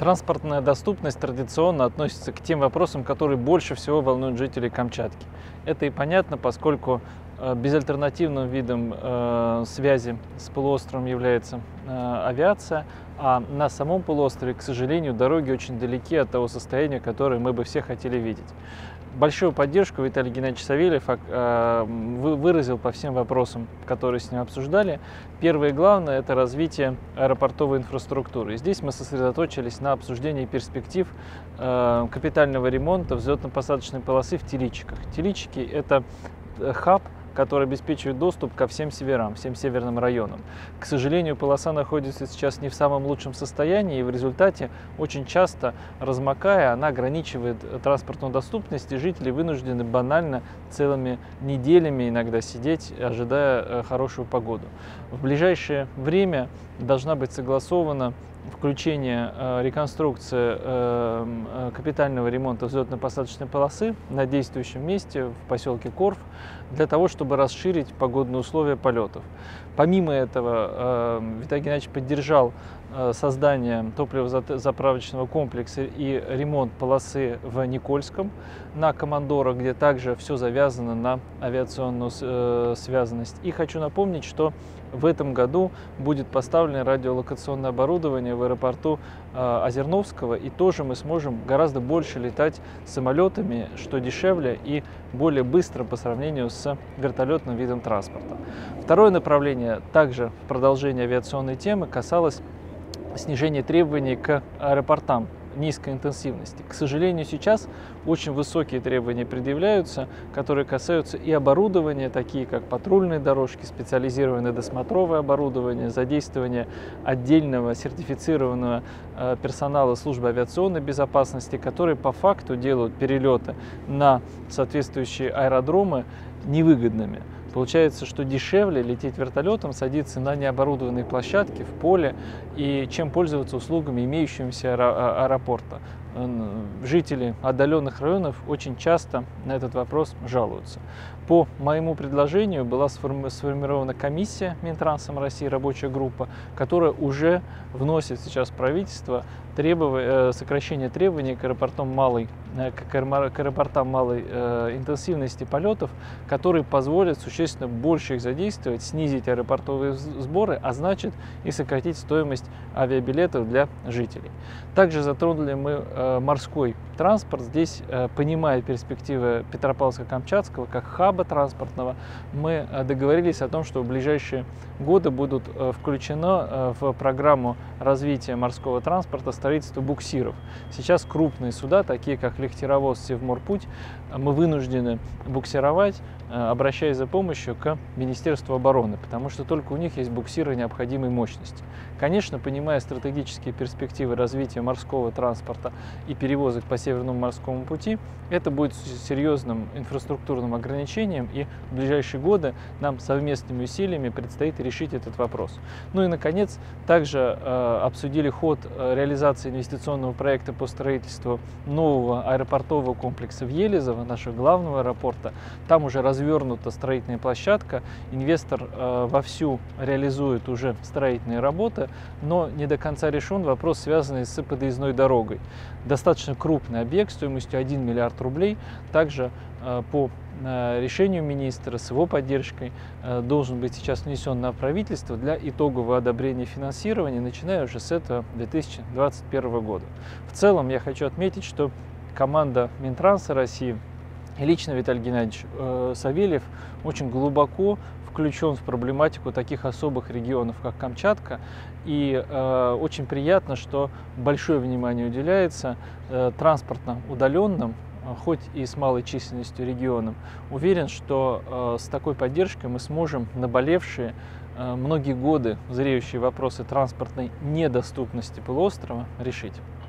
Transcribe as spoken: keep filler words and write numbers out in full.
Транспортная доступность традиционно относится к тем вопросам, которые больше всего волнуют жителей Камчатки. Это и понятно, поскольку безальтернативным видом э, связи с полуостровом является э, авиация, а на самом полуострове, к сожалению, дороги очень далеки от того состояния, которое мы бы все хотели видеть. Большую поддержку Виталий Геннадьевич Савельев э, выразил по всем вопросам, которые с ним обсуждали. Первое и главное – это развитие аэропортовой инфраструктуры. И здесь мы сосредоточились на обсуждении перспектив э, капитального ремонта взлетно-посадочной полосы в Теличиках. Теличики – это хаб, который обеспечивает доступ ко всем северам, всем северным районам. К сожалению, полоса находится сейчас не в самом лучшем состоянии, и в результате, очень часто размокая, она ограничивает транспортную доступность, и жители вынуждены банально целыми неделями иногда сидеть, ожидая хорошую погоду. В ближайшее время должна быть согласована включение э, реконструкции э, капитального ремонта взлетно-посадочной полосы на действующем месте в поселке Корф для того, чтобы расширить погодные условия полетов. Помимо этого, э, Виталий Геннадьевич поддержал э, создание топливозаправочного комплекса и ремонт полосы в Никольском на Командора, где также все завязано на авиационную э, связанность. И хочу напомнить, что в этом году будет поставлено радиолокационное оборудование в аэропорту э, Озерновского, и тоже мы сможем гораздо больше летать самолетами, что дешевле и более быстро по сравнению с вертолетным видом транспорта. Второе направление, также в продолжении авиационной темы, касалось снижения требований к аэропортам низкой интенсивности. К сожалению, сейчас очень высокие требования предъявляются, которые касаются и оборудования, такие как патрульные дорожки, специализированное досмотровое оборудование, задействование отдельного сертифицированного э, персонала службы авиационной безопасности, которые по факту делают перелеты на соответствующие аэродромы невыгодными. Получается, что дешевле лететь вертолетом, садиться на необорудованные площадки, в поле, и чем пользоваться услугами имеющегося аэропорта. Жители отдаленных районов очень часто на этот вопрос жалуются. По моему предложению была сформирована комиссия Минтрансом России, рабочая группа, которая уже вносит сейчас в правительство требов... сокращение требований к аэропортам малой, к аэропортам малой э, интенсивности полетов, которые позволят существенно больше их задействовать, снизить аэропортовые сборы, а значит и сократить стоимость авиабилетов для жителей. Также затронули мы э, морской транспорт. Здесь, э, понимая перспективы Петропавловска-Камчатского как хаба транспортного, мы э, договорились о том, что в ближайшие годы будут э, включено э, в программу развития морского транспорта строительство буксиров. Сейчас крупные суда, такие как Лихтеровоз, Севморпуть, мы вынуждены буксировать, обращаясь за помощью к Министерству обороны, потому что только у них есть буксиры необходимой мощности. Конечно, понимая стратегические перспективы развития морского транспорта и перевозок по Северному морскому пути, это будет серьезным инфраструктурным ограничением, и в ближайшие годы нам совместными усилиями предстоит решить этот вопрос. Ну и, наконец, также э, обсудили ход реализации инвестиционного проекта по строительству нового аэропортового комплекса в Елизово, нашего главного аэропорта. Там уже развернута строительная площадка, инвестор э, вовсю реализует уже строительные работы, но не до конца решен вопрос, связанный с подъездной дорогой. Достаточно крупный объект стоимостью один миллиард рублей. Также э, по э, решению министра с его поддержкой э, должен быть сейчас внесен на правительство для итогового одобрения финансирования, начиная уже с этого две тысячи двадцать первого года. В целом я хочу отметить, что команда Минтранса России и лично Виталий Геннадьевич э, Савельев очень глубоко включен в проблематику таких особых регионов, как Камчатка, и э, очень приятно, что большое внимание уделяется э, транспортно удаленным, хоть и с малой численностью регионам. Уверен, что э, с такой поддержкой мы сможем наболевшие э, многие годы зреющие вопросы транспортной недоступности полуострова решить.